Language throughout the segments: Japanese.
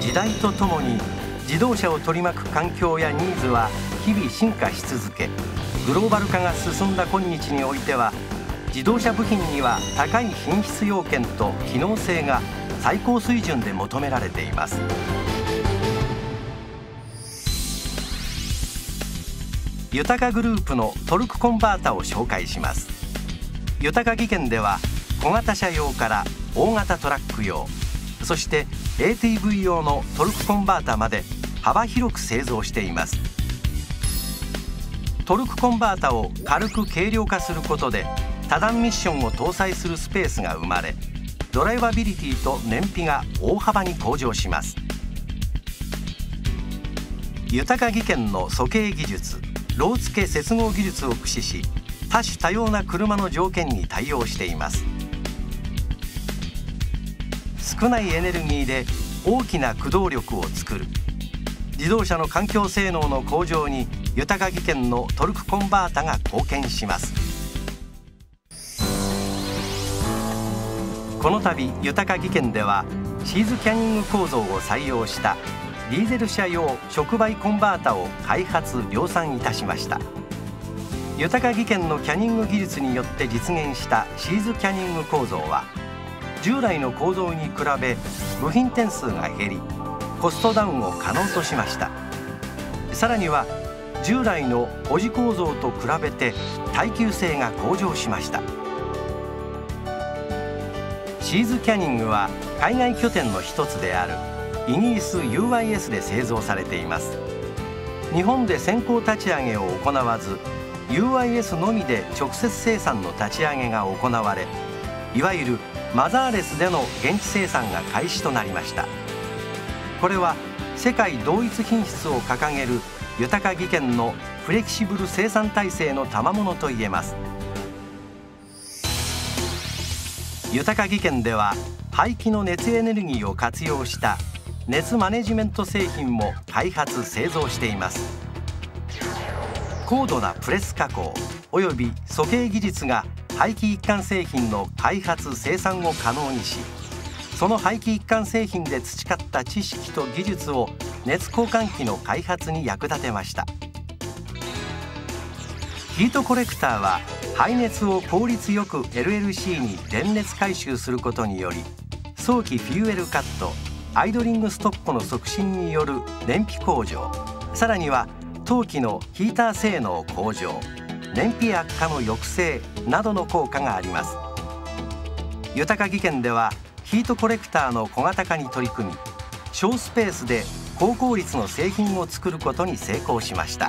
時代とともに自動車を取り巻く環境やニーズは日々進化し続け、グローバル化が進んだ今日においては、自動車部品には高い品質要件と機能性が最高水準で求められています。豊グループのトルクコンバータを紹介します。豊技研では小型車用から大型トラック用、そして ATV 用のトルクコンバータまで幅広く製造しています。トルクコンバータを軽く軽量化することで多段ミッションを搭載するスペースが生まれ、ドライバビリティと燃費が大幅に向上します。豊技研の素形技術、ロー付け接合技術を駆使し、多種多様な車の条件に対応しています。少ないエネルギーで大きな駆動力を作る、自動車の環境性能の向上に豊技研のトルクコンバータが貢献します。この度豊技研ではシーズキャニング構造を採用したディーゼル車用触媒コンバータを開発量産いたしました。豊技研のキャニング技術によって実現したシーズキャニング構造は、従来の構造に比べ部品点数が減り、コストダウンを可能としました。さらには従来の保持構造と比べて耐久性が向上しました。シーズキャニングは海外拠点の一つであるイギリス UYS で製造されています。日本で先行立ち上げを行わず、 UYS のみで直接生産の立ち上げが行われ、いわゆるマザーレスでの現地生産が開始となりました。これは世界同一品質を掲げる豊技研のフレキシブル生産体制の賜物といえます。豊技研では排気の熱エネルギーを活用した熱マネジメント製品も開発製造しています。高度なプレス加工および素形技術が排気一貫製品の開発生産を可能にし、その排気一貫製品で培った知識と技術を熱交換器の開発に役立てました。ヒートコレクターは排熱を効率よく LLC に電熱回収することにより、早期フューエルカット、アイドリングストップの促進による燃費向上、さらには当機のヒーター性能向上、燃費悪化の抑制などの効果があります。豊技研ではヒートコレクターの小型化に取り組み、小スペースで高効率の製品を作ることに成功しました。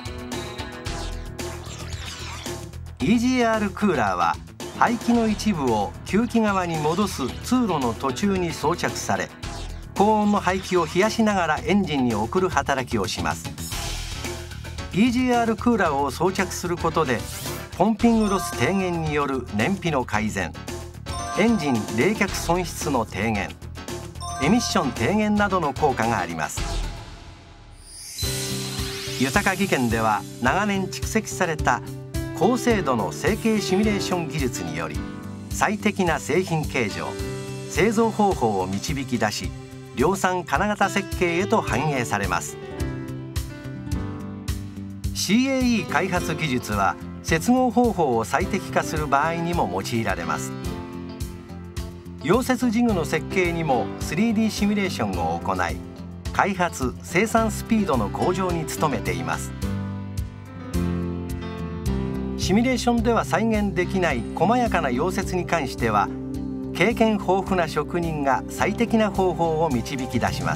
EGR クーラーは排気の一部を吸気側に戻す通路の途中に装着され、高温の排気を冷やしながらエンジンに送る働きをします。 EGR クーラーを装着することでポンピングロス低減による燃費の改善、エンジン冷却損失の低減、エミッション低減などの効果があります。豊技研では長年蓄積された高精度の成形シミュレーション技術により、最適な製品形状、製造方法を導き出し、量産金型設計へと反映されます。 CAE 開発技術は接合方法を最適化する場合にも用いられます。溶接ジグの設計にも 3D シミュレーションを行い、開発・生産スピードの向上に努めています。シミュレーションでは再現できない細やかな溶接に関しては、経験豊富な職人が最適な方法を導き出します。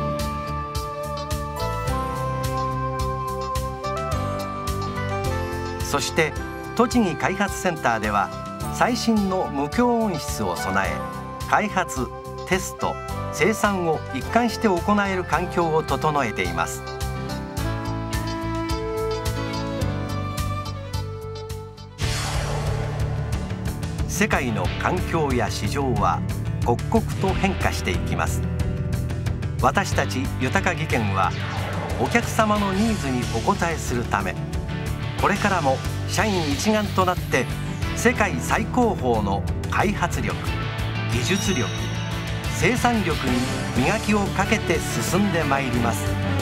そして栃木開発センターでは最新の無響音質を備え、開発、テスト、生産を一貫して行える環境を整えています。世界の環境や市場は刻々と変化していきます。私たち豊技研はお客様のニーズにお応えするため、これからも社員一丸となって世界最高峰の開発力、技術力、 生産力に磨きをかけて進んでまいります。